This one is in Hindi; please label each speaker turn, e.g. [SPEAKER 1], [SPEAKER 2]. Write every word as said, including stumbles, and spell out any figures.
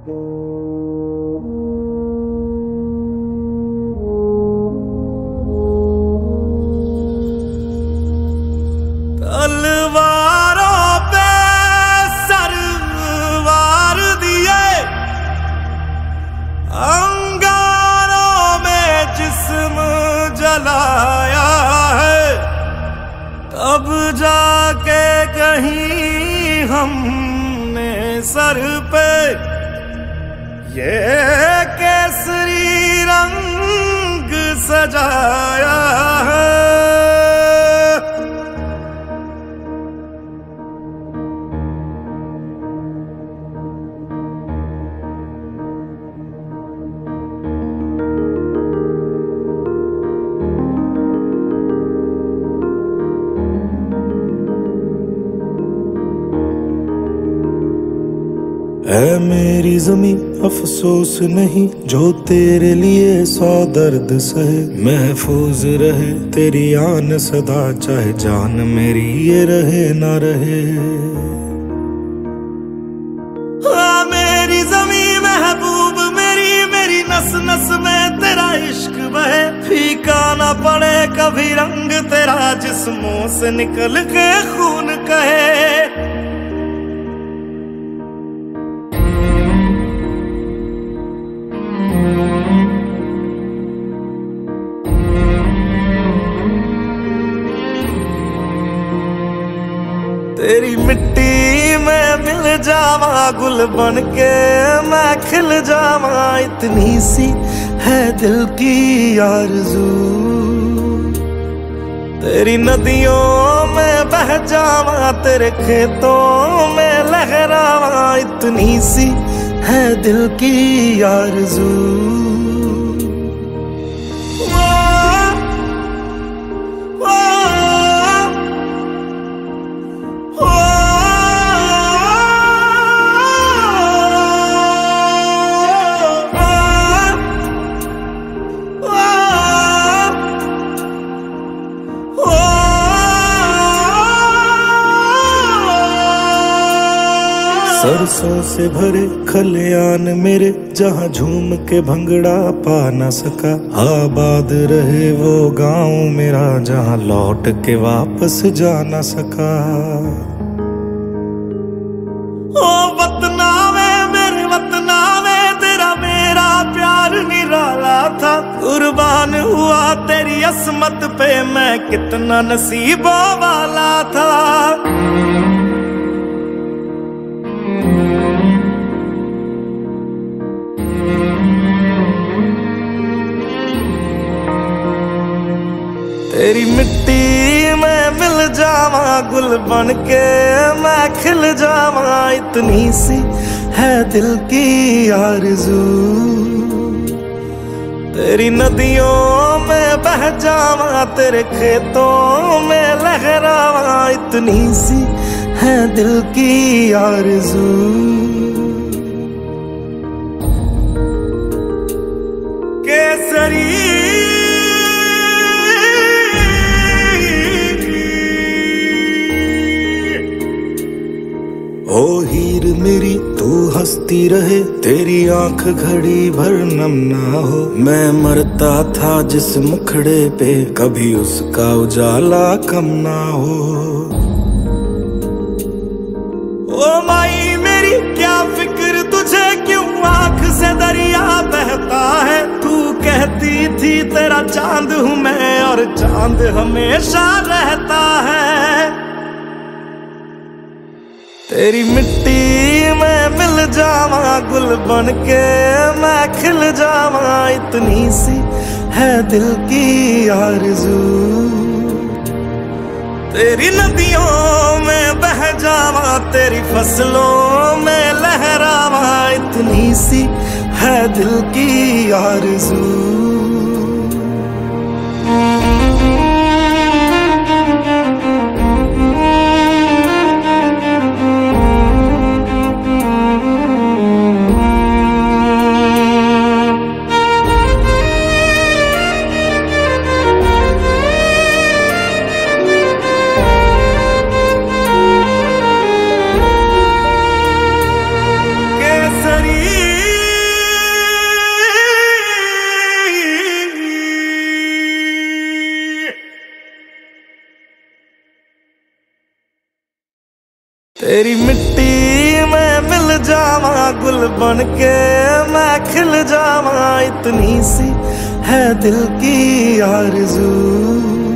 [SPEAKER 1] तलवारों पे सरवार दिए, अंगारों में जिस्म जलाया है, तब जाके कहीं हमने सर पे ये केसरी रंग सजाया है।
[SPEAKER 2] ऐ मेरी ज़मीं अफसोस नहीं जो तेरे लिए सौ दर्द सहे, महफूज रहे तेरी आन सदा चाहे जान मेरी ये रहे ना रहे।
[SPEAKER 1] हाँ मेरी ज़मीं महबूब मेरी, मेरी नस नस में तेरा इश्क बहे, फीका ना पड़े कभी रंग तेरा जिस्मों से निकल के खून कहे। तेरी मिट्टी में मिल जावा गुल बन के मैं खिल जावा, इतनी सी है दिल की आरज़ू। तेरी नदियों में बह जावा तेरे खेतों में लहरावा, इतनी सी है दिल की आरज़ू।
[SPEAKER 2] सरसों से भरे खलियान मेरे जहाँ झूम के भंगड़ा पा न सका, आबाद रहे वो गांव मेरा जहाँ लौट के वापस जा न सका।
[SPEAKER 1] ओ वतना में मेरे वतना में तेरा मेरा प्यार निराला था, कुर्बान हुआ तेरी असमत पे मैं कितना नसीबों वाला था। तेरी मिट्टी में मिल जावा गुल बन के मैं खिल जावा, इतनी सी है दिल की आरज़ू। तेरी नदियों में बह जावा तेरे खेतों में लहरावा, इतनी सी है दिल की आरज़ू। केसरी
[SPEAKER 2] ओ हीर मेरी तू हंसती रहे, तेरी आंख घड़ी भर नम ना हो, मैं मरता था जिस मुखड़े पे कभी उसका उजाला कम ना हो।
[SPEAKER 1] ओ माई मेरी क्या फिक्र तुझे क्यों आंख से दरिया बहता है, तू कहती थी तेरा चांद हूँ मैं और चांद हमेशा रहता है। तेरी मिट्टी में मिल जावा गुल बन के मैं खिल जावा, इतनी सी है दिल की आरज़ू। तेरी नदियों में बह जावा तेरी फसलों में लहरावा, इतनी सी है दिल की आरज़ू। केसरी तेरी मिट्टी में मिल जावा, गुल बन के मैं खिल जावा, इतनी सी है दिल की आरज़ू।